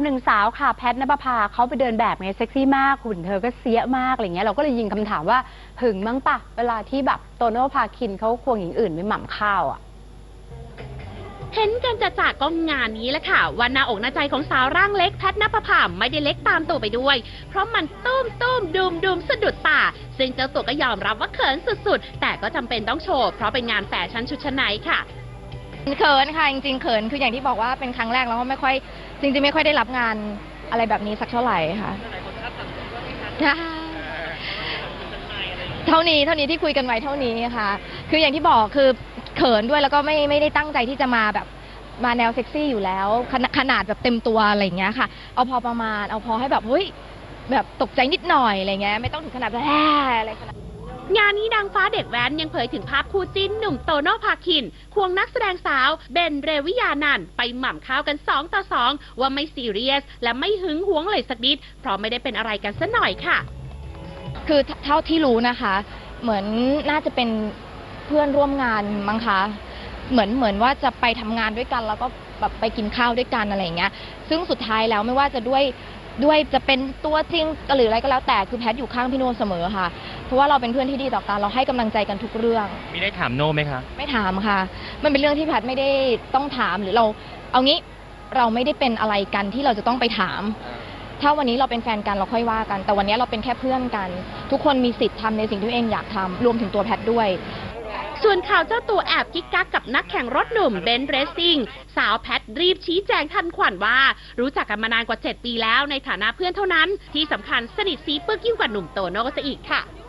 หนึ่งสาวค่ะแพทณปภาเขาไปเดินแบบไงเซ็กซี่มากหุ่นเธอก็เสียมากอะไรเงี้ยเราก็เลยยิงคำถามว่าหึงมั้งปะเวลาที่แบบโตโน่พาคินเขาควงหญิงอื่นไปหม่ำข้าวอ่ะเห็นกันจะจากก็งานนี้แหละค่ะว่าหน้าอกหน้าใจของสาวร่างเล็กแพทณปภาไม่ได้เล็กตามตัวไปด้วยเพราะมันตุ้มดุมสะดุดตาซึ่งเจ้าตัวก็ยอมรับว่าเขินสุดๆแต่ก็จำเป็นต้องโชว์เพราะเป็นงานแฟชั่นชุดชั้นในค่ะเขินค่ะจริงๆเขินคืออย่างที่บอกว่าเป็นครั้งแรกแล้วก็ไม่ค่อยจริงๆไม่ค่อยได้รับงานอะไรแบบนี้สักเท่าไหร่ค่ะเท่านี้ที่คุยกันไว้เท่านี้ค่ะคืออย่างที่บอกคือเขินด้วยแล้วก็ไม่ได้ตั้งใจที่จะมาแบบมาแนวเซ็กซี่อยู่แล้วขนาดแบบเต็มตัวอะไรอย่างเงี้ยค่ะเอาพอประมาณเอาพอให้แบบเฮ้ยแบบตกใจนิดหน่อยอะไรเงี้ยไม่ต้องถึงขนาดแบบอะไรขนาดงานนี้นางฟ้าเด็กแว้นยังเผยถึงภาพคู่จิ้นหนุ่มโตโน่พาคินควงนักแสดงสาวเบนเรวิยานันท์ไปหม่ำข้าวกัน2 ต่อ 2ว่าไม่ซีเรียสและไม่หึงหวงเลยสักนิดเพราะไม่ได้เป็นอะไรกันซะหน่อยค่ะคือเท่าที่รู้นะคะเหมือนน่าจะเป็นเพื่อนร่วมงานมั้งคะเหมือนว่าจะไปทำงานด้วยกันแล้วก็แบบไปกินข้าวด้วยกันอะไรอย่างเงี้ยซึ่งสุดท้ายแล้วไม่ว่าจะด้วยจะเป็นตัวจริงหรืออะไรก็แล้วแต่คือแพทอยู่ข้างพี่โน่เสมอค่ะเพราะว่าเราเป็นเพื่อนที่ดีต่อกันเราให้กำลังใจกันทุกเรื่องมีได้ถามโน่ไหมคะไม่ถามค่ะมันเป็นเรื่องที่แพทไม่ได้ต้องถามหรือเราเอางี้เราไม่ได้เป็นอะไรกันที่เราจะต้องไปถามถ้าวันนี้เราเป็นแฟนกันเราค่อยว่ากันแต่วันนี้เราเป็นแค่เพื่อนกันทุกคนมีสิทธิ์ทำในสิ่งที่ตัวเองอยากทำรวมถึงตัวแพทด้วยส่วนข่าวเจ้าตัวแอบกิ๊กกักกับนักแข่งรถหนุ่มเบนซ์เรซซิ่งสาวแพทรีบชี้แจงทันขวัญว่ารู้จักกันมานานกว่า7 ปีแล้วในฐานะเพื่อนเท่านั้นที่สำคัญสนิทซีปึกยิ่งกว่าหนุ่มโตโน่ซะอีกค่ะ